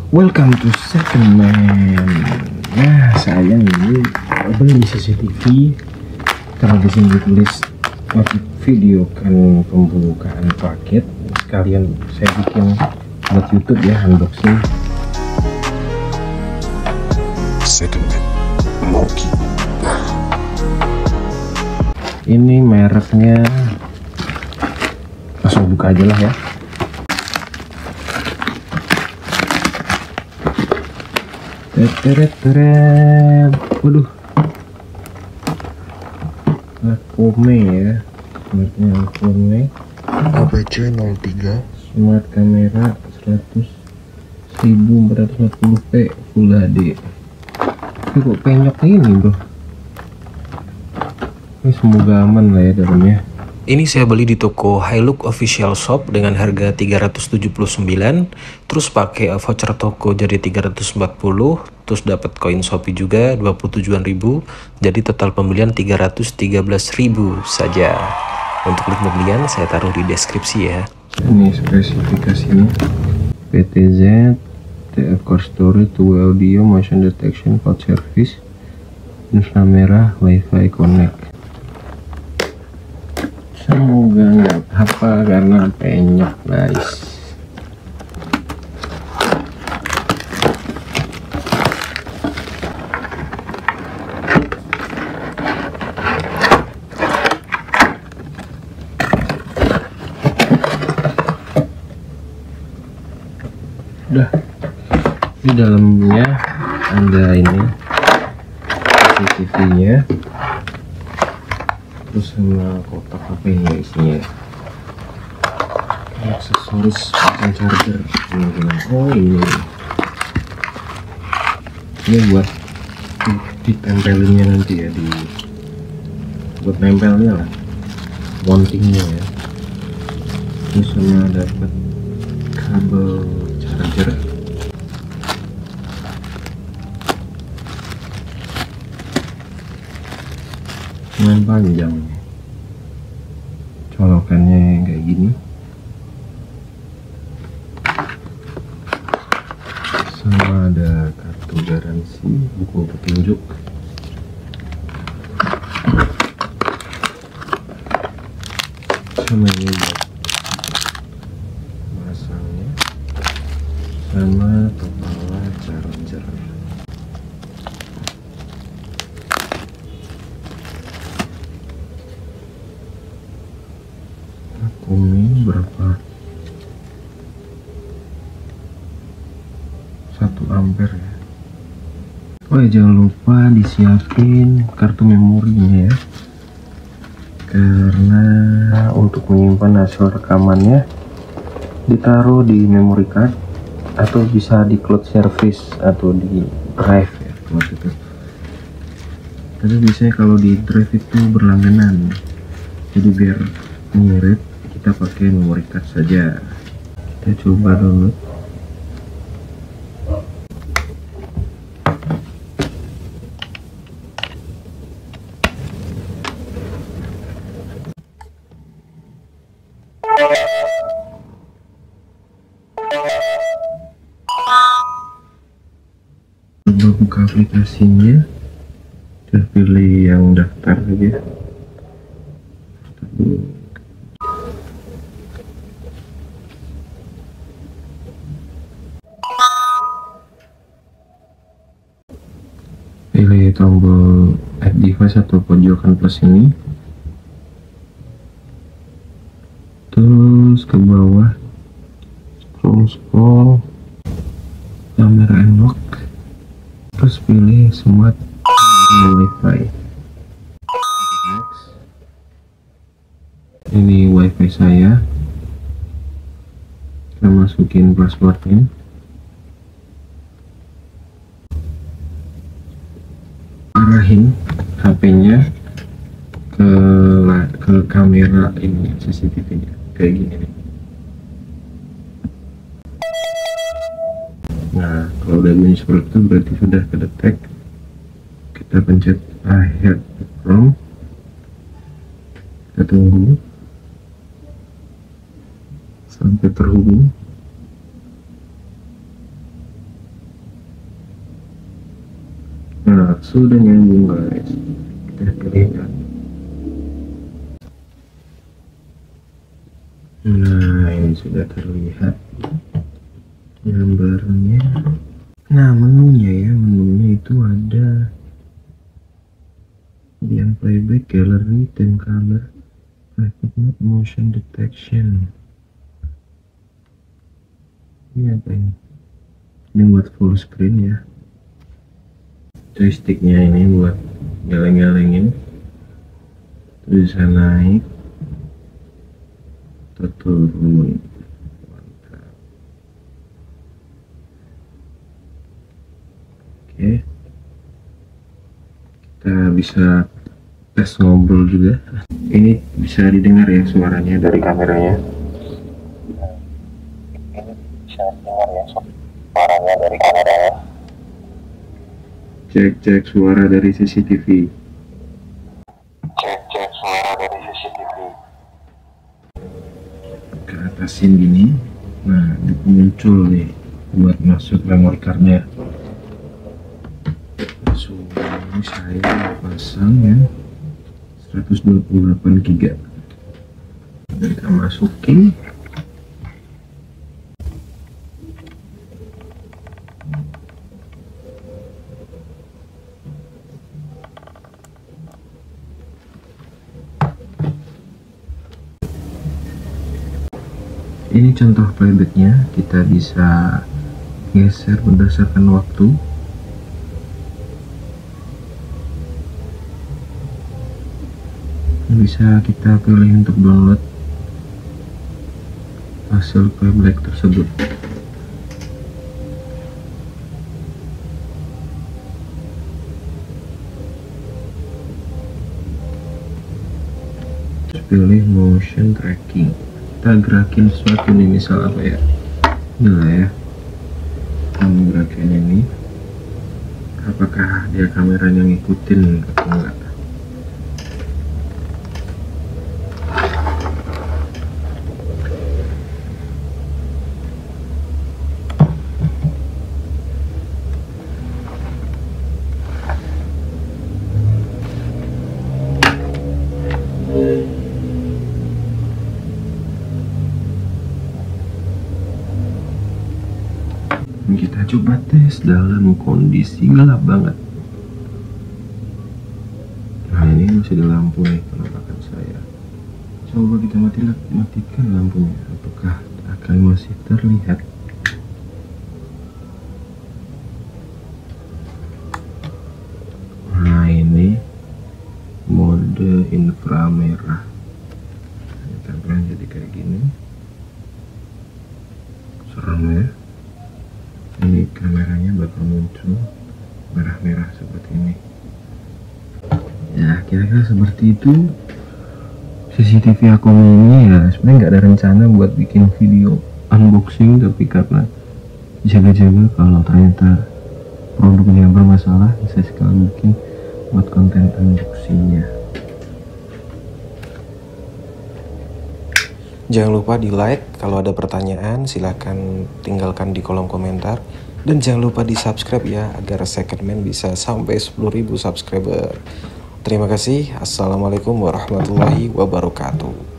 Welcome to Second Man. Nah, saya ini beli CCTV karena di sini ditulis videokan pembukaan paket. Sekalian saya bikin buat YouTube ya, unboxing. Second Man Monkey. Ini mereknya, langsung buka aja lah ya. Teret, waduh, Akome ya, smartnya Akome, APC 03, smart kamera 1440p Full HD. Tapi kok penyok ini bro? Ini semoga aman lah ya dalamnya. Ini saya beli di toko Hilux Official Shop dengan harga 379, terus pakai voucher toko jadi 340, terus dapat koin Shopee juga 27.000, jadi total pembelian 313.000 saja. Untuk link pembelian saya taruh di deskripsi ya. Ini spesifikasinya: PTZ, TF core storage, dual audio, motion detection, cloud service, kamera, wifi connect. Semoga nggak apa-apa karena penyok guys. Udah, di dalamnya ada ini CCTV-nya, terus sama kotak apa ini isinya, aksesoris dan charger. Oh ini buat ditempelinnya nanti ya, buat nempelnya lah, mountingnya ya. Terus sama dapat kabel charger. Lumayan panjang, colokannya kayak gini, sama ada kartu garansi, buku petunjuk, sama ini buat masangnya, sama kepala charger. Ini berapa? 1 ampere ya. Oh ya, jangan lupa disiapin kartu memorinya ya, karena untuk menyimpan hasil rekamannya ditaruh di memory card atau bisa di cloud service atau di drive ya cloud itu. Tapi biasanya kalau di drive itu berlangganan, jadi biar ngirit kita pakai memory card saja. Kita coba dulu. Coba buka aplikasinya, pilih yang daftar aja. Pilih tombol add device atau pojokan plus ini, terus ke bawah scroll kamera unlock, terus pilih smart wifi. Next. Ini wifi saya, kita masukin passwordnya. Arahin HP-nya ke kamera ini CCTV-nya kayak gini nih. Nah, kalau udah bunyi seperti itu berarti sudah kedetek. Kita pencet ahead from, kita tunggu sampai terhubung. Nah, sudah nyambung guys. Kita pilihkan. Nah, ini sudah terlihat gambarnya. Nah, menunya itu ada yang playback, gallery, dan color, private mode, motion detection. Ini apa ini? Ini buat full screen ya. Joysticknya ini buat geleng-gelengin. Terus bisa naik atau turun. Mantap. Oke. Kita bisa tes ngobrol juga. Ini bisa didengar ya suaranya dari kameranya. Cek suara dari CCTV. Ke atasin gini. Nah, ini muncul nih buat masuk memory cardnya. Langsung ini saya pasang ya 128 GB. Kita masukin. Ini contoh playbacknya, kita bisa geser berdasarkan waktu. Bisa kita pilih untuk download hasil playback tersebut. Pilih motion tracking. Kita gerakin sesuatu nih, misal apa ya, inilah ya, kamu gerakin ini, apakah dia kameranya ngikutin atau enggak. Kita coba tes dalam kondisi gelap banget. Nah, ini masih ada lampu nih penampakan saya. Coba kita matikan lampunya, apakah akan masih terlihat? Nah, ini mode inframerah. Tampilan jadi kayak gini. Serem ya. Ini kameranya bakal muncul merah-merah seperti ini ya, kira-kira seperti itu CCTV aku ini ya. Sebenarnya nggak ada rencana buat bikin video unboxing, tapi karena jaga-jaga kalau ternyata produknya bermasalah, saya sekali bikin buat konten unboxingnya. Jangan lupa di like, kalau ada pertanyaan silahkan tinggalkan di kolom komentar. Dan jangan lupa di subscribe ya, agar Second Man bisa sampai 10.000 subscriber. Terima kasih. Assalamualaikum warahmatullahi wabarakatuh.